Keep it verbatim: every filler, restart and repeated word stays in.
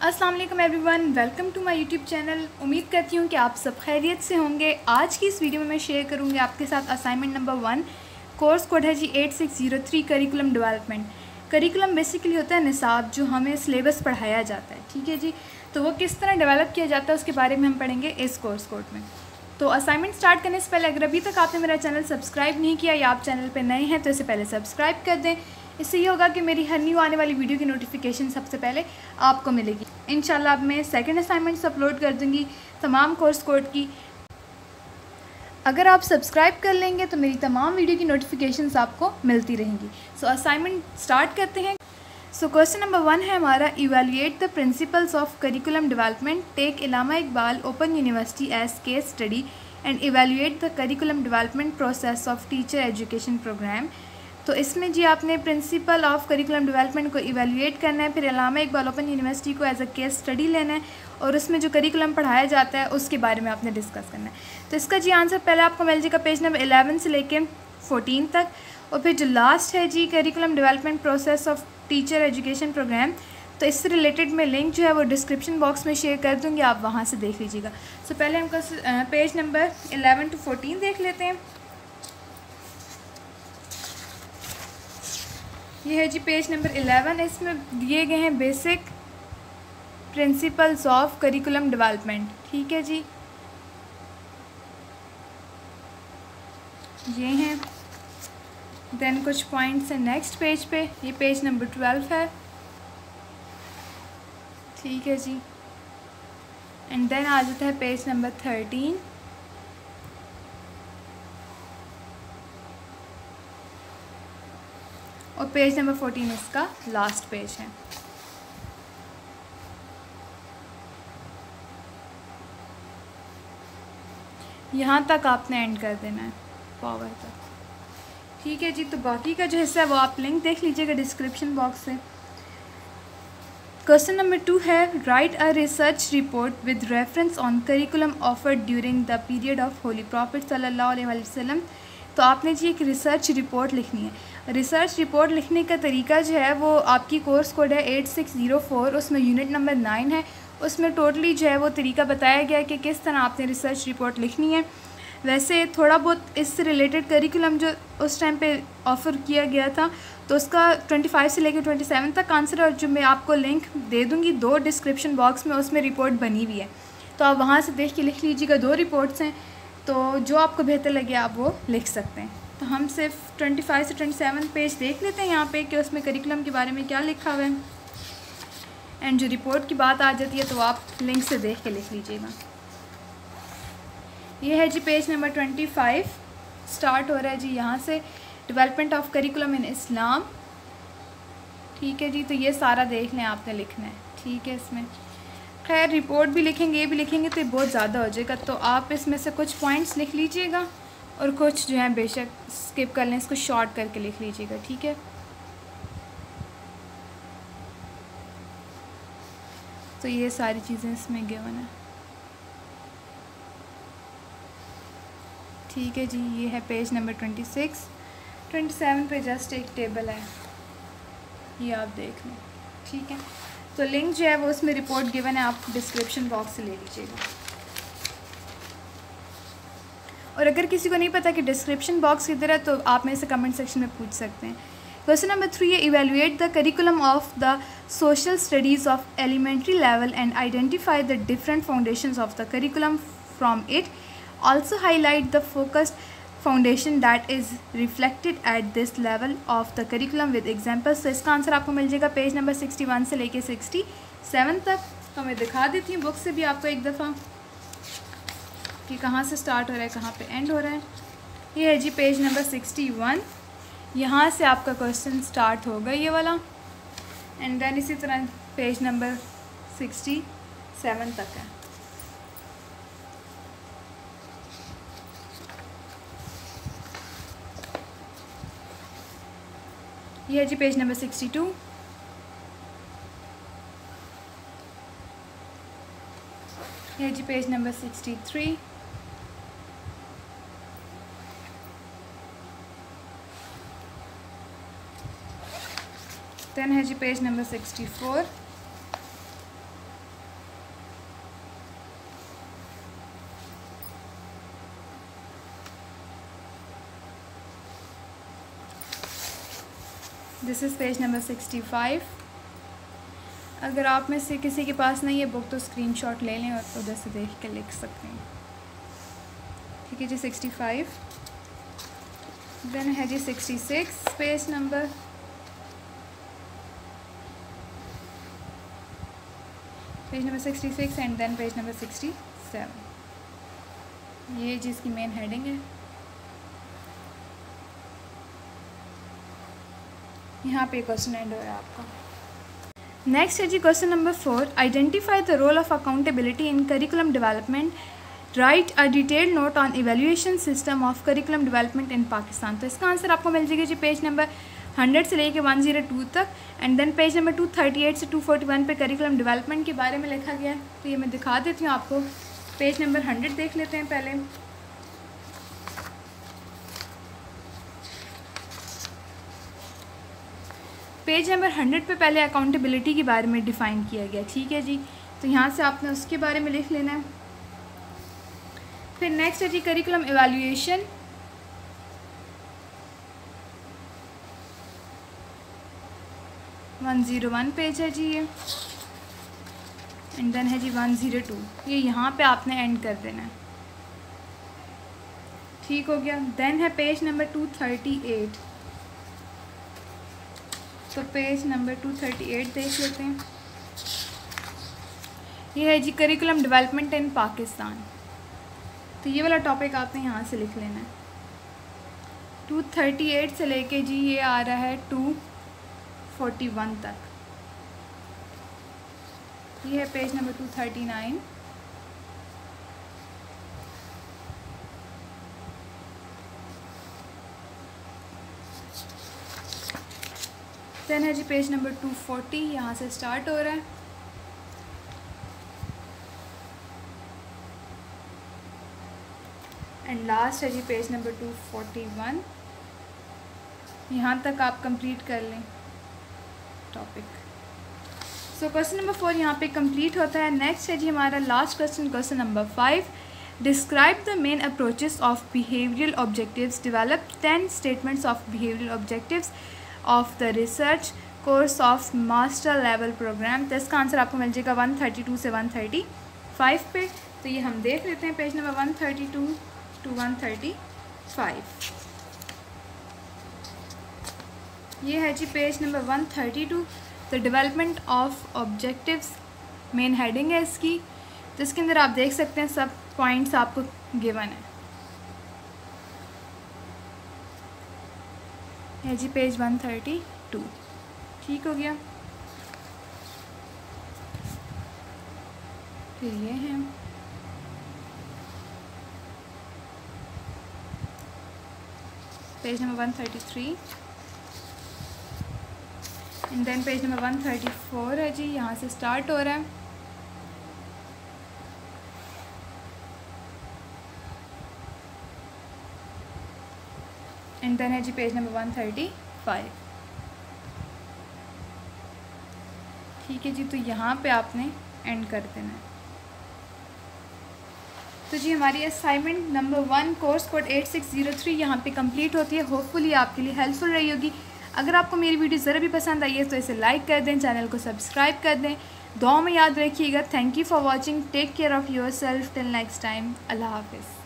अस्सलाम वालेकुम everyone, welcome to my YouTube channel. उम्मीद करती हूँ कि आप सब खैरियत से होंगे। आज की इस वीडियो में मैं शेयर करूँगी आपके साथ assignment number one. Course code है G eight six zero three, curriculum development. Curriculum basically होता है निसाब, जो हमें सिलेबस पढ़ाया जाता है, ठीक है जी। तो वो किस तरह डेवलप किया जाता है उसके बारे में हम पढ़ेंगे इस कोर्स कोड में। तो असाइनमेंट स्टार्ट करने से पहले अगर अभी तक आपने मेरा चैनल सब्सक्राइब नहीं किया या आप चैनल पर नए हैं तो इसे पहले सब्सक्राइब कर दें। इससे ये होगा कि मेरी हर न्यू आने वाली वीडियो की नोटिफिकेशन सबसे पहले आपको मिलेगी। इंशाल्लाह अब मैं सेकंड असाइनमेंट्स अपलोड कर दूँगी तमाम कोर्स कोड की। अगर आप सब्सक्राइब कर लेंगे तो मेरी तमाम वीडियो की नोटिफिकेशंस आपको मिलती रहेंगी। सो असाइनमेंट स्टार्ट करते हैं। सो क्वेश्चन नंबर वन है हमारा, evaluate the principles of curriculum development, take Allama Iqbal Open University as case study and evaluate the curriculum development process of teacher education programme. तो इसमें जी आपने प्रिंसिपल ऑफ करिकुलम डेवलपमेंट को evaluate करना है, फिर इलामा इकबाल ओपन यूनिवर्सिटी को एज अ केस स्टडी लेना है और उसमें जो करिकुलम पढ़ाया जाता है उसके बारे में आपने डिस्कस करना है। तो इसका जी आंसर पहले आपको मिल जाएगा पेज नंबर इलेवन से लेके फोर्टीन तक, और फिर जो लास्ट है जी curriculum development process of teacher education programme, तो इससे रिलेटेड मैं लिंक जो है वो डिस्क्रिप्शन बॉक्स में शेयर कर दूँगी, आप वहाँ से देख लीजिएगा। सो पहले हमको page number eleven to fourteen देख लेते हैं। ये है जी पेज नंबर इलेवन। इसमें दिए गए हैं basic principles of curriculum development, ठीक है जी, ये हैं। देन कुछ पॉइंट्स हैं नेक्स्ट पेज पे, ये पेज नंबर ट्वेल्व है, ठीक है जी। एंड देन आ जाता है पेज नंबर थर्टीन, और पेज नंबर फोर्टीन इसका लास्ट पेज है। यहाँ तक आपने एंड कर देना है पावर तक, ठीक है जी। तो बाकी का जो हिस्सा है वो आप लिंक देख लीजिएगा डिस्क्रिप्शन बॉक्स से। क्वेश्चन नंबर टू है, write a research report with reference on curriculum offered during the period of holy prophet सल्लल्लाहु अलैहि वसल्लम। तो आपने जी एक रिसर्च रिपोर्ट लिखनी है। रिसर्च रिपोर्ट लिखने का तरीका जो है वो आपकी कोर्स कोड है एट सिक्स ज़ीरो फोर, उसमें यूनिट नंबर नाइन है। उसमें टोटली जो है वो तरीका बताया गया है कि किस तरह आपने रिसर्च रिपोर्ट लिखनी है। वैसे थोड़ा बहुत इससे रिलेटेड करिकुलम जो उस टाइम पे ऑफ़र किया गया था तो उसका पच्चीस से लेकर सत्ताईस तक आंसर है, और जो मैं आपको लिंक दे दूँगी दो डिस्क्रिप्शन बॉक्स में, उसमें रिपोर्ट बनी हुई है, तो आप वहाँ से देख के लिख लीजिएगा। दो रिपोर्ट्स हैं, तो जो आपको बेहतर लगे आप वो लिख सकते हैं। तो हम सिर्फ पच्चीस से सत्ताईस पेज देख लेते हैं यहाँ पे कि उसमें करिकुलम के बारे में क्या लिखा हुआ है, एंड जो रिपोर्ट की बात आ जाती है तो आप लिंक से देख के लिख लीजिएगा। ये है जी page number twenty five, start हो रहा है जी यहाँ से, development of curriculum in Islam, ठीक है जी। तो ये सारा देख लें, आपने लिखना है, ठीक है। इसमें खैर रिपोर्ट भी लिखेंगे, ये भी लिखेंगे तो बहुत ज़्यादा हो जाएगा, तो आप इसमें से कुछ पॉइंट्स लिख लीजिएगा और कुछ जो है बेशक स्किप कर लें, इसको शॉर्ट करके लिख लीजिएगा, ठीक है। तो ये सारी चीज़ें इसमें गिवन है, ठीक है जी। ये है page number twenty six, twenty seven पे जस्ट एक टेबल है, ये आप देख लें, ठीक है। तो लिंक जो है वो उसमें रिपोर्ट गिवन है, आप डिस्क्रिप्शन बॉक्स से ले लीजिएगा। और अगर किसी को नहीं पता कि डिस्क्रिप्शन बॉक्स किधर है तो आप मेरे से कमेंट सेक्शन में पूछ सकते हैं। क्वेश्चन नंबर थ्री है, evaluate the curriculum of the social studies of elementary level and identify the different foundations of the curriculum from it. Also highlight the focused foundation that is reflected at this level of the curriculum with examples। तो इसका answer आपको मिल जाएगा page number sixty one से लेके sixty seven तक। तो मैं दिखा देती हूँ बुक से भी आपको एक दफ़ा कि कहाँ से स्टार्ट हो रहा है, कहाँ पे एंड हो रहा है। ये है जी पेज नंबर सिक्सटी वन, यहाँ से आपका क्वेश्चन स्टार्ट होगा ये वाला, एंड देन इसी तरह पेज नंबर सिक्सटी सेवन तक है। ये है जी पेज नंबर सिक्सटी टू, ये है जी page number sixty three, then है जी page number sixty four, this is page number sixty five. अगर आप में से किसी के पास नहीं है बुक तो स्क्रीनशॉट ले लें और उधर से देख के लिख सकते हैं। ठीक है जी, सिक्सटी फाइव। देन है जी sixty six page number. Page number sixty six and then page number sixty seven. ये जिसकी मेन हेडिंग है। यहाँ पे क्वेश्चन एंड हो है आपका। नेक्स्ट है जी question number four. Identify the role of accountability in curriculum development, write a detailed note on evaluation system of curriculum development in Pakistan. तो इसका आंसर आपको मिल जाएगा जी पेज नंबर हंड्रेड से लेके वन ज़ीरो टू तक and then page number two thirty eight से two forty one पे करिकुलम डेवलपमेंट के बारे में लिखा गया है। तो ये मैं दिखा देती हूँ आपको। पेज नंबर हंड्रेड देख लेते हैं पहले। पेज नंबर हंड्रेड पे पहले अकाउंटेबिलिटी के बारे में डिफ़ाइन किया गया। ठीक है जी, तो यहाँ से आपने उसके बारे में लिख लेना है। फिर नेक्स्ट है जी curriculum evaluation. One zero one page है जी ये एंड देन है जी वन ज़ीरो टू। ये यहाँ पे आपने एंड कर देना है। ठीक हो गया। देन है page number two thirty eight. तो page number two thirty eight देख लेते हैं। ये है जी करिकुलम डेवलपमेंट इन पाकिस्तान। तो ये वाला टॉपिक आपने यहाँ से लिख लेना है। टू थर्टी एट से लेके जी ये आ रहा है टू फोर्टी वन तक। ये है page number two thirty nine. Then है जी पेज नंबर टू फोर्टी, यहाँ से स्टार्ट हो रहा है। एंड लास्ट है जी page number two forty one. यहाँ तक आप कंप्लीट कर लें topic. So question number four यहाँ पे कंप्लीट होता है। नेक्स्ट है जी हमारा last question, question number five. Describe the main approaches of behavioural objectives, develop ten statements of behavioural objectives of the research course of master level programme. तो इसका answer आपको मिल जाएगा वन थर्टी टू से one thirty five पे। तो ये हम देख लेते हैं page number one thirty two to one thirty five. ये है जी page number one thirty two, the development of objectives main heading है इसकी। तो इसके अंदर आप देख सकते हैं सब पॉइंट्स आपको गिवन है। है जी पेज वन थर्टी टू। ठीक हो गया। फिर ये है page number one thirty three and then page number one thirty four है जी, यहाँ से स्टार्ट हो रहा है। एंड देन है जी page number one thirty five. ठीक है जी, तो यहाँ पे आपने एंड कर देना है। तो जी हमारी assignment number one course code eight six zero three यहाँ पे कंप्लीट होती है। होपफुली आपके लिए हेल्पफुल रही होगी। अगर आपको मेरी वीडियो ज़रा भी पसंद आई है तो इसे लाइक कर दें, चैनल को सब्सक्राइब कर दें। दुआ में याद रखिएगा। Thank you for watching. Take care of yourself till next time. अल्लाह हाफिज़।